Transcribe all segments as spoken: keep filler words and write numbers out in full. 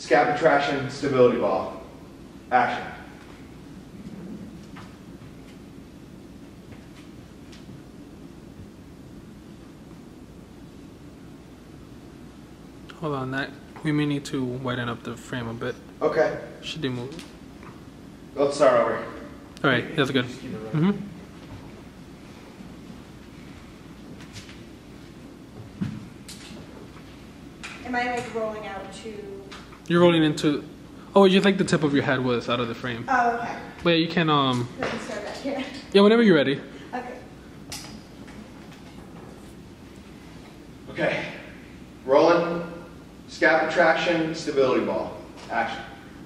Scap retraction, stability ball. Action. Hold on, that we may need to widen up the frame a bit. Okay. Should they move? Let's start over. All right, that's good. Mm-hmm. Am I like rolling out to? You're rolling into. Oh, you think the tip of your head was out of the frame? Oh, okay. But yeah, you can um. Let me start back here. Yeah, whenever you're ready. Okay. Okay. Rolling. Scap retraction, stability ball. Action.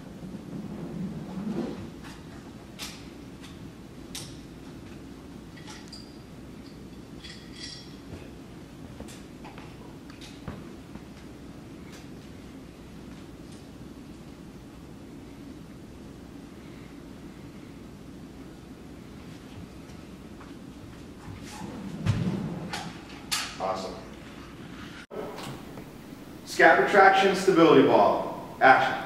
Awesome. Scap retraction, stability ball. Action.